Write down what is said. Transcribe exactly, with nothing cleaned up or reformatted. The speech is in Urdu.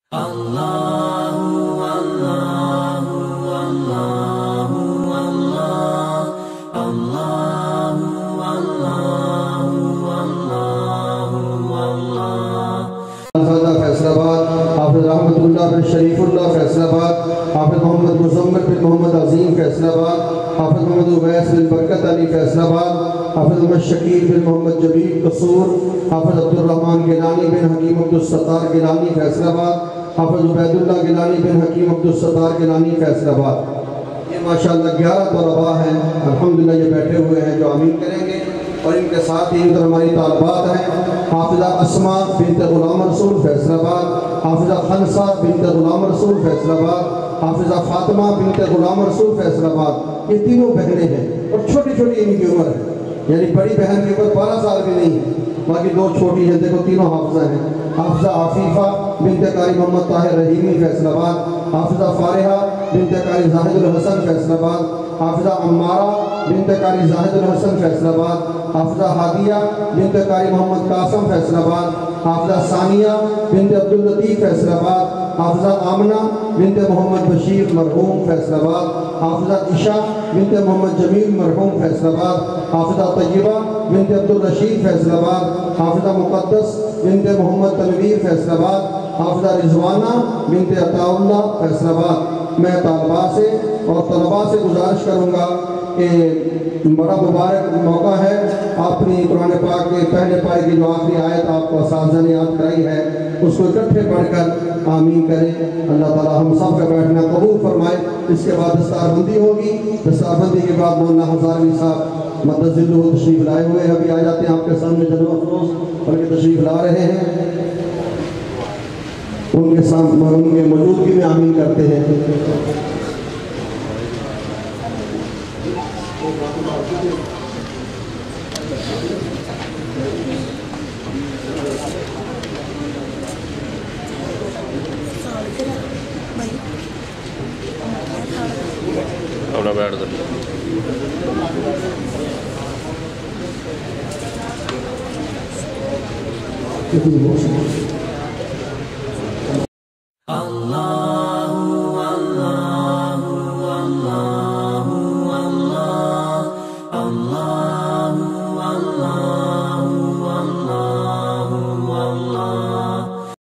فیصلاباد حافظ رحمت اللہ بن شریف اللہ فیصلاباد حافظ محمد مزمل بن محمد عظیم فیصلاباد حافظ محمد اویس بن برکت علی فیصلاباد حافظ محمد شکیل بن محمد جمیل قصور حافظ عبد الرحمن گیلانی بن حکیم عبدالستار گیلانی فیصلاباد حافظ عبید اللہ گیلانی بن حکیم عبدالستار گیلانی فیصلاباد۔ یہ ماشاءاللہ گیارہ طلباء ہیں الحمدللہ، یہ بیٹھے ہوئے ہیں جو آمین کریں گے، اور ان کے ساتھ ہی ادھر ہماری طالبات ہیں حافظہ اسما بنت غلام رسول فیصلاباد، حافظہ خنسا بنت غلام رسول فیصلاباد، حافظہ فاطمہ بنت غلام رسول فیصلاباد۔ یہ تینوں بہنیں ہیں اور چھوٹی چھوٹی ان کی عمر ہے، یعنی بڑی بہن کی عمر بارہ سال بھی نہیں ہے، باقی دو چھوٹی ہیں، دیکھو تینوں حافظہ ہیں۔ حافظہ عفیفہ بنت قاری محمد طاہر رحیمی فیصلاباد، حافظہ فارحہ بنت قاری زاہد الحسن فیصلاباد، حافظہ عمارہ بنت قاری زاہد الحسن فیصلاباد، حافظہ ہادیہ بنت قاری محمد قاسم فیصلاباد، حافظہ ثانیہ بنت عبداللطیف فیصلاباد، حافظہ آمنہ بنت محمد بشیر مرحوم فیصلاباد، حافظہ عشاء بنت محمد جمیل مرحوم فیصلاباد، حافظہ طیبہ بنت عبدالرشید فیصلاباد، حافظہ مقدس بنت محمد تنویر فیصلاباد، حافظہ رضوانہ بنت عطاء اللہ فیصلاباد۔ میں طالبہ سے اور طلباء سے گزارش کروں گا کہ بڑا مبارک موقع ہے، اپنی قرآن پاک کے پہلے پارے کی جو آخری آیت آپ کو اساتذہ نے یاد کرائی ہے اس کو اکٹھے پڑھ کر آمین کریں۔ اللہ تعالی ہم سب کا بیٹھنا قبول فرمائے۔ اس کے بعد دستار بندی ہوگی، دستار بندی کے بعد مولانا ہزاروی صاحب مدد ذلہ تشریف لائے ہوئے ہیں، ابھی آ جاتے ہیں آپ کے سامنے جلوہ افروز بلکہ تشریف لا رہے ہیں، ان کے سامنے ان کے موجودگی میں آمین کرتے ہیں۔ اپنا بیٹھ دو۔ کتنی